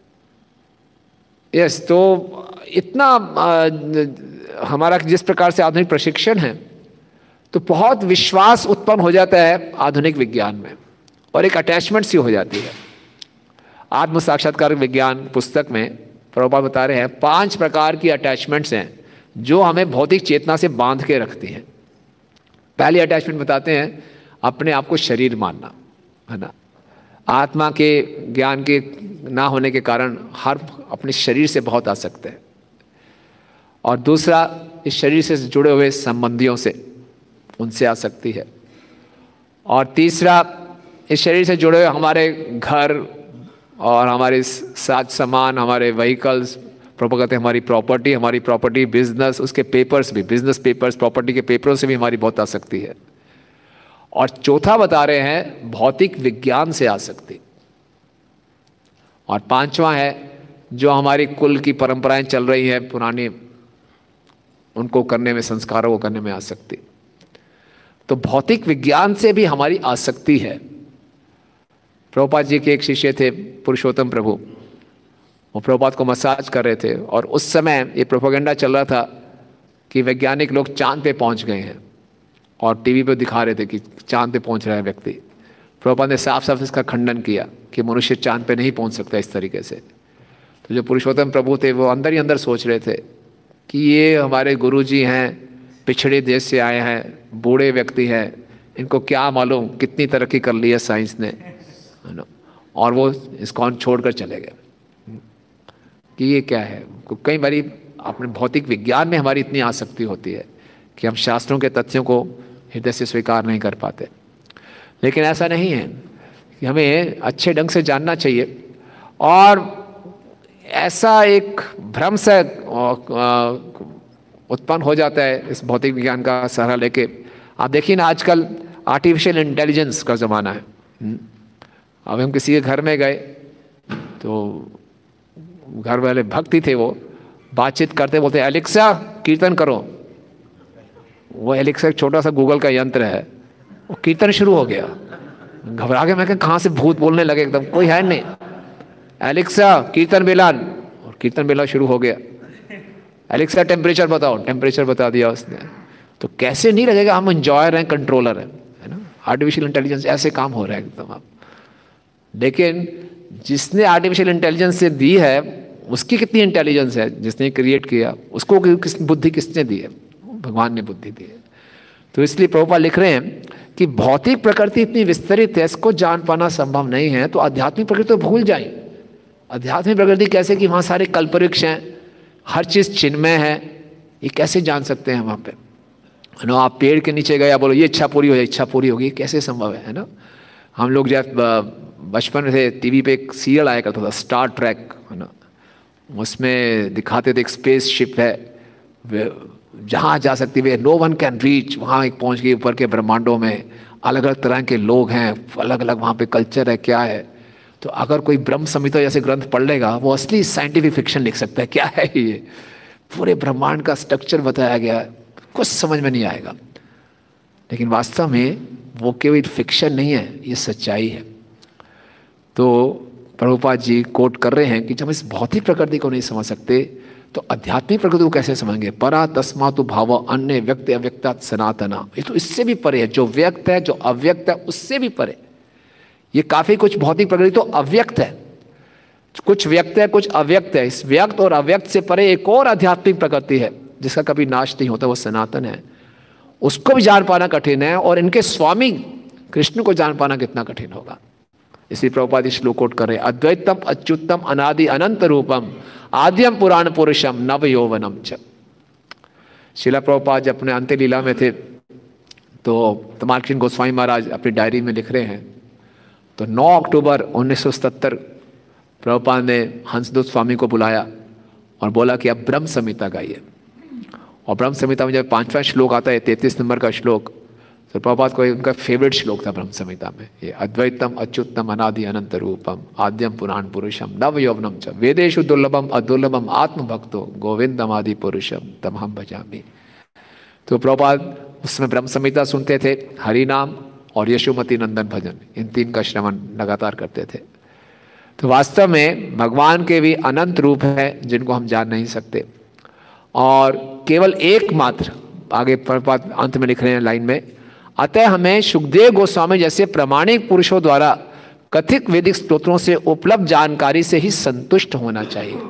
Speaker 1: यस। तो इतना आ, हमारा जिस प्रकार से आधुनिक प्रशिक्षण है, तो बहुत विश्वास उत्पन्न हो जाता है आधुनिक विज्ञान में, और एक अटैचमेंट सी हो जाती है। आत्म साक्षात्कार विज्ञान पुस्तक में प्रभुपाद बता रहे हैं पांच प्रकार की अटैचमेंट्स हैं जो हमें भौतिक चेतना से बांध के रखती हैं। पहली अटैचमेंट बताते हैं अपने आप को शरीर मानना, है ना। आत्मा के ज्ञान के ना होने के कारण हर अपने शरीर से बहुत आसक्त है। और दूसरा, इस शरीर से जुड़े हुए संबंधियों से, उनसे आसक्ति है। और तीसरा, इस शरीर से जुड़े हुए हमारे घर और हमारे साज सामान, हमारे व्हीकल्स, प्रभुपाद कहते हैं हमारी प्रॉपर्टी, हमारी प्रॉपर्टी बिजनेस, उसके पेपर्स भी, बिजनेस पेपर्स, प्रॉपर्टी के पेपरों से भी हमारी बहुत आसक्ति है। और चौथा बता रहे हैं भौतिक विज्ञान से आसक्ति। और पांचवा है जो हमारी कुल की परंपराएं चल रही है पुरानी, उनको करने में, संस्कारों को करने में आसक्ति। तो भौतिक विज्ञान से भी हमारी आसक्ति है। प्रभुपाद जी के एक शिष्य थे पुरुषोत्तम प्रभु, वो प्रभुपाद को मसाज कर रहे थे, और उस समय ये प्रोपेगेंडा चल रहा था कि वैज्ञानिक लोग चांद पे पहुंच गए हैं, और टीवी पे दिखा रहे थे कि चांद पे पहुंच रहा है व्यक्ति। प्रभुपाद ने साफ साफ इसका खंडन किया कि मनुष्य चांद पे नहीं पहुंच सकता इस तरीके से। तो जो पुरुषोत्तम प्रभु थे वो अंदर ही अंदर सोच रहे थे कि ये हमारे गुरुजी हैं, पिछड़े देश से आए हैं, बूढ़े व्यक्ति हैं, इनको क्या मालूम कितनी तरक्की कर ली है साइंस ने, है ना। और वो इस्कॉन छोड़कर चले गए कि ये क्या है। कई बारी अपने भौतिक विज्ञान में हमारी इतनी आसक्ति होती है कि हम शास्त्रों के तथ्यों को हृदय से स्वीकार नहीं कर पाते। लेकिन ऐसा नहीं है, कि हमें अच्छे ढंग से जानना चाहिए। और ऐसा एक भ्रम से उत्पन्न हो जाता है इस भौतिक विज्ञान का सहारा लेके। आप देखिए ना, आजकल आर्टिफिशियल इंटेलिजेंस का ज़माना है। अब हम किसी के घर में गए तो घर वाले भक्ति थे, वो बातचीत करते बोलते एलेक्सा कीर्तन करो। वो एलेक्सा एक छोटा सा गूगल का यंत्र है, वो कीर्तन शुरू हो गया। घबरा के मैं कहा कहाँ से भूत बोलने लगे, एकदम कोई है नहीं। एलेक्सा कीर्तन बेलान, और कीर्तन बेला शुरू हो गया। एलेक्सा टेम्परेचर बताओ, टेम्परेचर बता दिया उसने। तो कैसे नहीं लगेगा हम इंजॉयर हैं, कंट्रोलर हैं, है ना। आर्टिफिशियल इंटेलिजेंस ऐसे काम हो रहा है एकदम आप। लेकिन जिसने आर्टिफिशियल इंटेलिजेंस से दी है, उसकी कितनी इंटेलिजेंस है, जिसने क्रिएट किया उसको किस बुद्धि किसने दी है? भगवान ने बुद्धि दी है। तो इसलिए प्रभुपाद लिख रहे हैं कि भौतिक प्रकृति इतनी विस्तरित है, इसको जान पाना संभव नहीं है। तो आध्यात्मिक प्रकृति तो भूल जाए। आध्यात्मिक प्रकृति कैसे कि वहाँ सारे कल्पवृक्ष हैं, हर चीज़ चिन्मय है, ये कैसे जान सकते हैं? वहाँ पे ना आप पेड़ के नीचे गए, बोलो ये इच्छा पूरी हो जाए, इच्छा पूरी होगी, कैसे संभव है? है ना। हम लोग जब बचपन में थे, टीवी पे एक सीरियल आया करता था स्टार ट्रैक, है ना। उसमें दिखाते थे एक स्पेस शिप है, जहाँ जा सकती है, नो वन कैन रीच, वहाँ एक पहुँच गई ऊपर के ब्रह्मांडों में, अलग अलग तरह के लोग हैं, अलग अलग वहाँ पे कल्चर है, क्या है। तो अगर कोई ब्रह्म संहिता जैसे ग्रंथ पढ़ लेगा, वो असली साइंटिफिक फिक्शन लिख सकता है। क्या है ये? पूरे ब्रह्मांड का स्ट्रक्चर बताया गया, कुछ समझ में नहीं आएगा। लेकिन वास्तव में वो केवल फिक्शन नहीं है, ये सच्चाई है। तो प्रभुपाद जी कोट कर रहे हैं कि जब इस भौतिक प्रकृति को नहीं समझ सकते तो आध्यात्मिक प्रकृति को कैसे समझेंगे? परा तस्मातु भाव अन्य व्यक्त अव्यक्तात् सनातना। ये तो इससे भी परे है, जो व्यक्त है, जो अव्यक्त है, उससे भी परे। ये काफी कुछ भौतिक प्रकृति तो अव्यक्त है, कुछ व्यक्त है, कुछ अव्यक्त है। इस व्यक्त और अव्यक्त से परे एक और आध्यात्मिक प्रकृति है जिसका कभी नाश नहीं होता, वो सनातन है। उसको भी जान पाना कठिन है, और इनके स्वामी कृष्ण को जान पाना कितना कठिन होगा। इसी प्रभुपाद इस श्लोक कोट कर रहे हैं, अद्वैतम अच्युतम अनादि अनंत रूपम आद्यम पुराण पुरुषम नव यौवनम च। शिला प्रभुपाद जब अपने अंत्य लीला में थे तो तमालकृष्ण गोस्वामी महाराज अपनी डायरी में लिख रहे हैं, तो नौ अक्टूबर उन्नीस सौ सत्तर प्रभुपाद ने हंसदूत स्वामी को बुलाया और बोला कि अब ब्रह्म संहिता गाइए। और ब्रह्म संहिता में जब पांचवा श्लोक आता है, तैंतीस नंबर का श्लोक, तो प्रभुपाद को उनका फेवरेट श्लोक था ब्रह्म संहिता में, ये अद्वैतम अच्युतम अनादि अनंत रूपम आद्यम पुराण पुरुषम नव यौवनम च वेदेषु दुर्लभम अदुर्लभम आत्मभक्तो गोविंदम आदि पुरुषम तमहम भजामि। तो प्रभुपाद उसमें ब्रह्म संहिता सुनते थे, हरि नाम और यशोमती नंदन भजन, इन तीन का श्रवण लगातार करते थे। तो वास्तव में भगवान के भी अनंत रूप हैं जिनको हम जान नहीं सकते, और केवल एकमात्र, आगे प्रभुपाद अंत में लिख रहे हैं लाइन में, अतः हमें सुखदेव गोस्वामी जैसे प्रामाणिक पुरुषों द्वारा कथित वैदिक स्तोत्रों से उपलब्ध जानकारी से ही संतुष्ट होना चाहिए।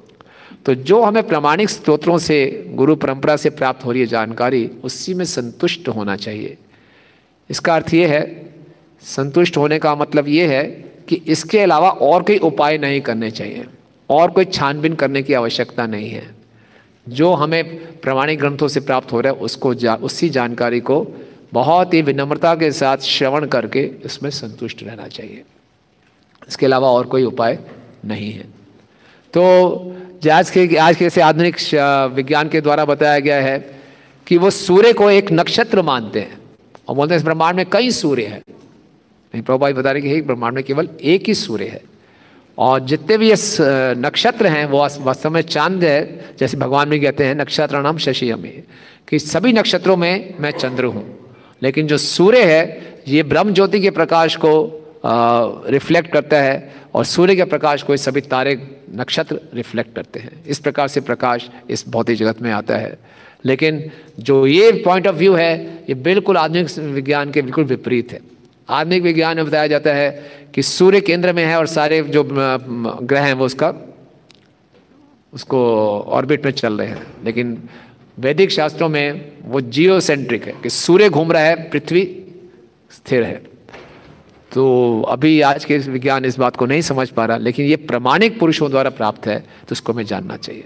Speaker 1: तो जो हमें प्रामाणिक स्तोत्रों से गुरु परंपरा से प्राप्त हो रही है जानकारी, उसी में संतुष्ट होना चाहिए। इसका अर्थ ये है, संतुष्ट होने का मतलब ये है कि इसके अलावा और कोई उपाय नहीं करने चाहिए, और कोई छानबीन करने की आवश्यकता नहीं है। जो हमें प्रामाणिक ग्रंथों से प्राप्त हो रहा है उसको जा, उसी जानकारी को बहुत ही विनम्रता के साथ श्रवण करके इसमें संतुष्ट रहना चाहिए, इसके अलावा और कोई उपाय नहीं है। तो आज के आज के ऐसे आधुनिक विज्ञान के द्वारा बताया गया है कि वो सूर्य को एक नक्षत्र मानते हैं और बोलते हैं इस ब्रह्मांड में कई सूर्य हैं। नहीं, प्रभुपाद बता रहे कि एक ब्रह्मांड में केवल एक ही सूर्य है, और जितने भी ये नक्षत्र हैं वो वास्तव में चांद है। जैसे भगवान भी कहते हैं नक्षत्र नाम शशि अमी, कि सभी नक्षत्रों में मैं चंद्र हूँ, लेकिन जो सूर्य है ये ब्रह्म ज्योति के प्रकाश को रिफ्लेक्ट करता है, और सूर्य के प्रकाश को सभी तारे नक्षत्र रिफ्लेक्ट करते हैं। इस प्रकार से प्रकाश इस भौतिक जगत में आता है। लेकिन जो ये पॉइंट ऑफ व्यू है ये बिल्कुल आधुनिक विज्ञान के बिल्कुल विपरीत है। आधुनिक विज्ञान में बताया जाता है कि सूर्य केंद्र में है और सारे जो ग्रह हैं वो उसका उसको ऑर्बिट में चल रहे हैं, लेकिन वैदिक शास्त्रों में वो जियोसेंट्रिक है कि सूर्य घूम रहा है, पृथ्वी स्थिर है। तो अभी आज के विज्ञान इस बात को नहीं समझ पा रहा, लेकिन ये प्रामाणिक पुरुषों द्वारा प्राप्त है तो उसको हमें जानना चाहिए।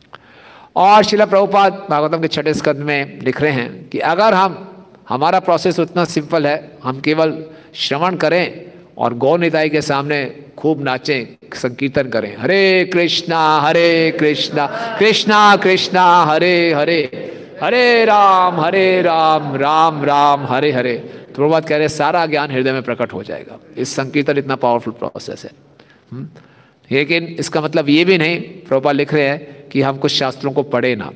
Speaker 1: और श्रील प्रभुपाद भागवतम के छठे स्कंद में लिख रहे हैं कि अगर हम हमारा प्रोसेस उतना सिंपल है, हम केवल श्रवण करें और गौ निताई के सामने खूब नाचें, संकीर्तन करें, हरे कृष्णा हरे कृष्णा कृष्णा कृष्णा हरे हरे हरे राम हरे राम राम राम हरे हरे, तो प्रभुपाद कह रहे हैं सारा ज्ञान हृदय में प्रकट हो जाएगा। इस संकीर्तन इतना पावरफुल प्रोसेस है। हुँ? लेकिन इसका मतलब ये भी नहीं, प्रभुपाद लिख रहे हैं कि हम कुछ शास्त्रों को पढ़े ना।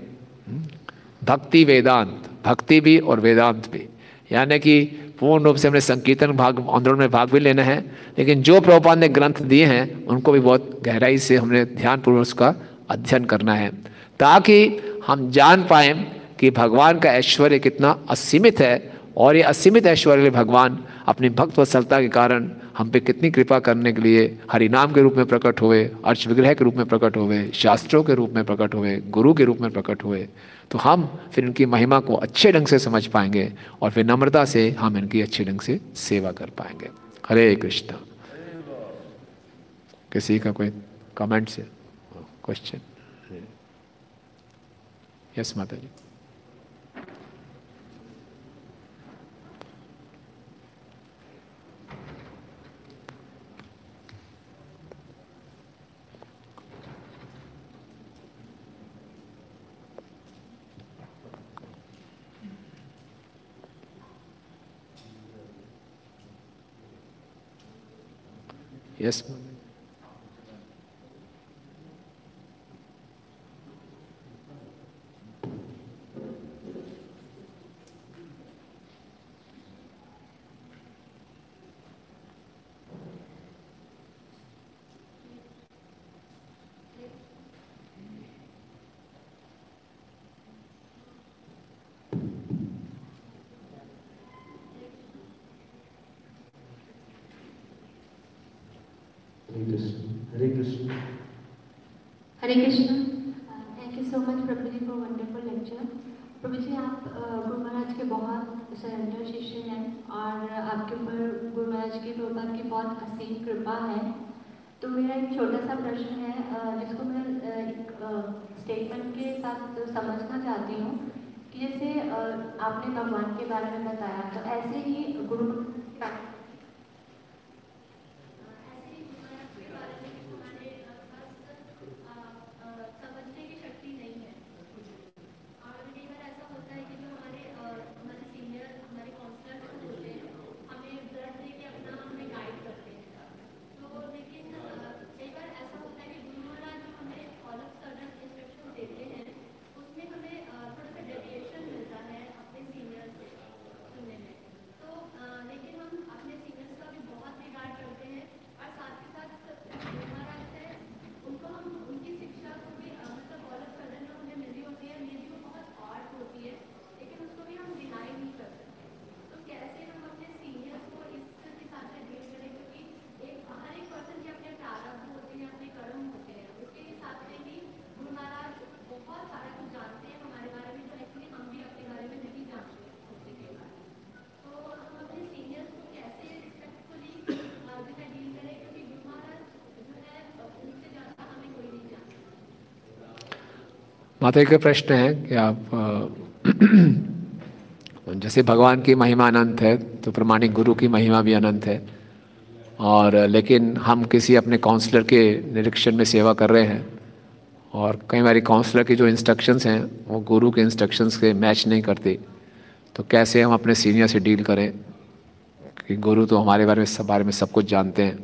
Speaker 1: भक्ति वेदांत, भक्ति भी और वेदांत भी, यानी कि पूर्ण रूप से हमने संकीर्तन भाग आंदोलन में भाग भी लेना है, लेकिन जो प्रभुपाद ने ग्रंथ दिए हैं उनको भी बहुत गहराई से हमने ध्यानपूर्वक उसका अध्ययन करना है, ताकि हम जान पाएं कि भगवान का ऐश्वर्य कितना असीमित है, और ये असीमित ऐश्वर्य भगवान अपनी भक्त वत्सलता के कारण हम पे कितनी कृपा करने के लिए हरिनाम के रूप में प्रकट हुए, अर्च विग्रह के रूप में प्रकट हुए, शास्त्रों के रूप में प्रकट हुए, गुरु के रूप में प्रकट हुए। तो हम फिर इनकी महिमा को अच्छे ढंग से समझ पाएंगे और फिर नम्रता से हम इनकी अच्छे ढंग से सेवा कर पाएंगे। हरे कृष्णा। किसी का कोई कमेंट से क्वेश्चन? यस माता जी। Yes
Speaker 2: Hare Krishna. Hare Krishna. Thank you so much प्रभु जी फॉर वंडरफुल लेक्चर। प्रभु जी आप गुरु महाराज के बहुत सरेंडर शिष्य हैं और आपके ऊपर गुरु महाराज महाराज की प्रभुपाद की बहुत असीम कृपा है। तो मेरा एक छोटा सा प्रश्न है जिसको मैं एक स्टेटमेंट के साथ समझना चाहती हूँ कि जैसे आपने भगवान के बारे में बताया, तो ऐसे ही गुरु
Speaker 1: माता का प्रश्न है कि आप जैसे भगवान की महिमा अनंत है तो प्रमाणिक गुरु की महिमा भी अनंत है, और लेकिन हम किसी अपने काउंसलर के निरीक्षण में सेवा कर रहे हैं और कई बार काउंसलर की जो इंस्ट्रक्शंस हैं वो गुरु के इंस्ट्रक्शंस के मैच नहीं करती, तो कैसे हम अपने सीनियर से डील करें कि गुरु तो हमारे बारे में सब बारे में सब कुछ जानते हैं।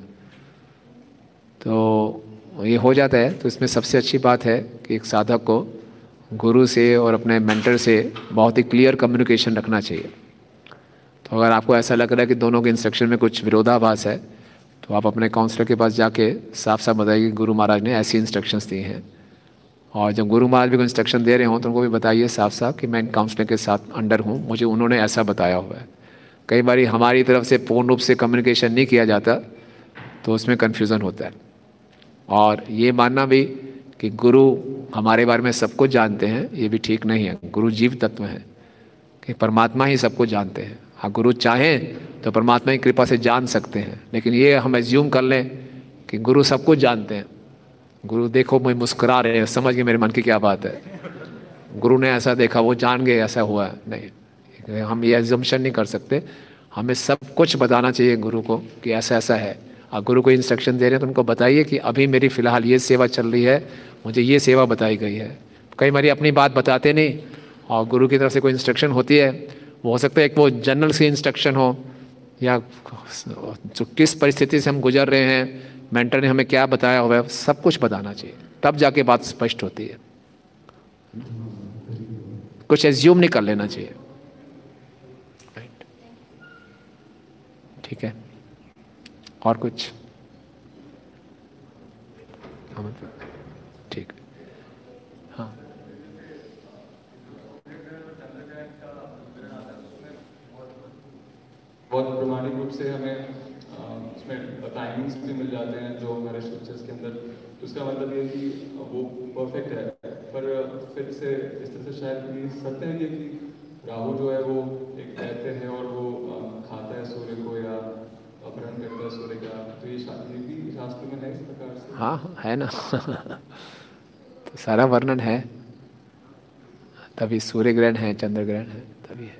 Speaker 1: तो ये हो जाता है। तो इसमें सबसे अच्छी बात है कि एक साधक को गुरु से और अपने मेंटर से बहुत ही क्लियर कम्युनिकेशन रखना चाहिए। तो अगर आपको ऐसा लग रहा है कि दोनों के इंस्ट्रक्शन में कुछ विरोधाभास है तो आप अपने काउंसलर के पास जाके साफ साफ बताइए कि गुरु महाराज ने ऐसी इंस्ट्रक्शंस दी हैं, और जब गुरु महाराज भी कोई इंस्ट्रक्शन दे रहे हों तो उनको भी बताइए साफ साफ कि मैं काउंसलर के साथ अंडर हूँ, मुझे उन्होंने ऐसा बताया हुआ है। कई बार हमारी तरफ से पूर्ण रूप से कम्युनिकेशन नहीं किया जाता तो उसमें कन्फ्यूज़न होता है। और ये मानना भी कि गुरु हमारे बारे में सब कुछ जानते हैं, ये भी ठीक नहीं है। गुरु जीव तत्व है कि परमात्मा ही सब कुछ जानते हैं। हाँ, गुरु चाहें तो परमात्मा की कृपा से जान सकते हैं, लेकिन ये हम एज्यूम कर लें कि गुरु सब कुछ जानते हैं। गुरु देखो मैं मुस्कुरा रहे हैं, समझ गए मेरे मन की क्या बात है, गुरु ने ऐसा देखा वो जान गए ऐसा हुआ है, नहीं, हम ये एज्यूम्शन नहीं कर सकते। हमें सब कुछ बताना चाहिए गुरु को कि ऐसा ऐसा है। और गुरु को इंस्ट्रक्शन दे रहे हैं तो उनको बताइए कि अभी मेरी फ़िलहाल ये सेवा चल रही है, मुझे ये सेवा बताई गई है। कई बार अपनी बात बताते नहीं और गुरु की तरफ से कोई इंस्ट्रक्शन होती है, वो हो सकता है एक वो जनरल सी इंस्ट्रक्शन हो या जो किस परिस्थिति से हम गुजर रहे हैं, मेंटर ने हमें क्या बताया हुआ है, सब कुछ बताना चाहिए, तब जाके बात स्पष्ट होती है। कुछ एज्यूम नहीं कर लेना चाहिए। ठीक है, और कुछ? ठीक, हाँ।
Speaker 3: बहुत प्रमाणिक रूप से हमें उसमें टाइमिंग्स भी मिल जाते हैं जो हमारे स्क्रिप्चर्स के अंदर, तो उसका मतलब ये कि वो परफेक्ट है। पर फिर से इस तरह से शायद ये सत्य है ये कि राहु जो है वो एक दैत्य है और वो खाता है सूर्य को या अपहरण करता है सूर्य का, तो ये शास्त्र भी शास्त्र में है इस प्रकार से?
Speaker 1: हाँ है ना तो सारा वर्णन है, तभी सूर्य ग्रहण है, चंद्र ग्रहण है, तभी है।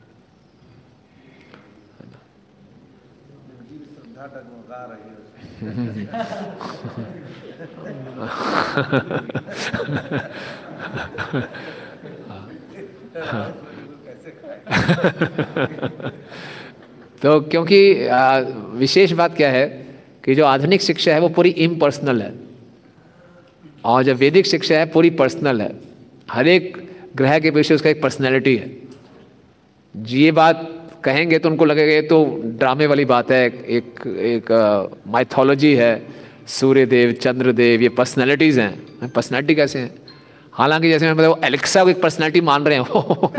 Speaker 1: तो क्योंकि विशेष बात क्या है कि जो आधुनिक शिक्षा है वो पूरी इम्पर्सनल है और जो वैदिक शिक्षा है पूरी पर्सनल है। हर एक ग्रह के पीछे उसका एक पर्सनैलिटी है। ये बात कहेंगे तो उनको लगेगा ये तो ड्रामे वाली बात है, एक एक माइथोलॉजी है, सूर्यदेव चंद्रदेव ये पर्सनैलिटीज़ हैं। पर्सनैलिटी कैसे हैं? हालांकि जैसे मैं बताऊँ एलेक्सा को एक पर्सनैलिटी मान रहे हैं वो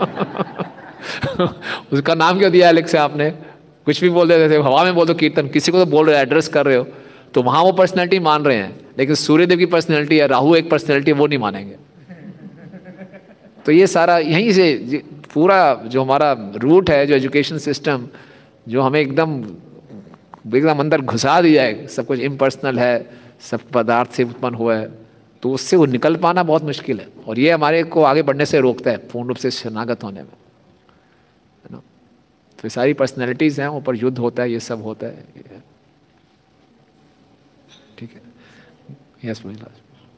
Speaker 1: उसका नाम क्यों दिया एलेक्सा आपने? कुछ भी बोल देते थे, हवा में बोल दो कीर्तन, किसी को तो बोल रहे हो, एड्रेस कर रहे हो, तो वहाँ वो पर्सनैलिटी मान रहे हैं। लेकिन सूर्यदेव की पर्सनैलिटी है, राहु एक पर्सनैलिटी, वो नहीं मानेंगे। तो ये सारा यहीं से पूरा जो हमारा रूट है, जो एजुकेशन सिस्टम जो हमें एकदम एकदम अंदर घुसा दिया है, सब कुछ इम्पर्सनल है, सब पदार्थ से उत्पन्न हुआ है, तो उससे वो निकल पाना बहुत मुश्किल है। और ये हमारे को आगे बढ़ने से रोकता है, पूर्ण रूप से शरणागत होने में, है ना। तो सारी पर्सनैलिटीज़ हैं, ऊपर युद्ध होता है, ये सब होता है। ठीक है, यस महिला।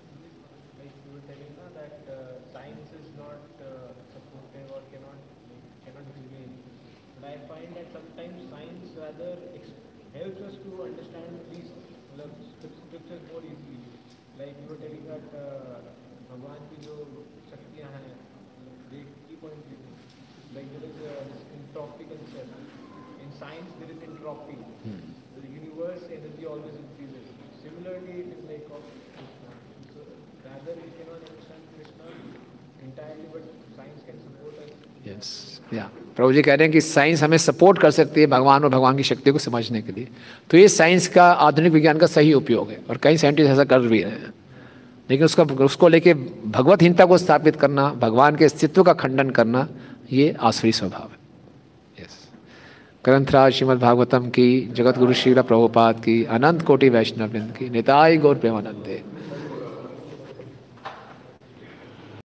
Speaker 4: भगवान की जो शक्तियाँ हैं, like there is a entropy concept. In science there is entropy. Hmm. The universe energy always increases. Similarly, it is like of Krishna. So rather we cannot understand Krishna entirely, but science can support us.
Speaker 1: Yes. Yeah. प्रभु जी कह रहे हैं कि science हमें support कर सकती है भगवान और भगवान की शक्ति को समझने के लिए। तो ये साइंस का, आधुनिक विज्ञान का सही उपयोग है, और कई साइंटिस्ट ऐसा कर भी रहे हैं। लेकिन उसका उसको लेके भगवतहीनता को स्थापित करना, भगवान के अस्तित्व का खंडन करना, ये आसुरी स्वभाव है। यस। ग्रंथराज श्रीमद् भागवतम की, जगत गुरु श्रील प्रभुपाद की, अनंत कोटि वैष्णववृंद की, निताई गौर प्रेमानंदे।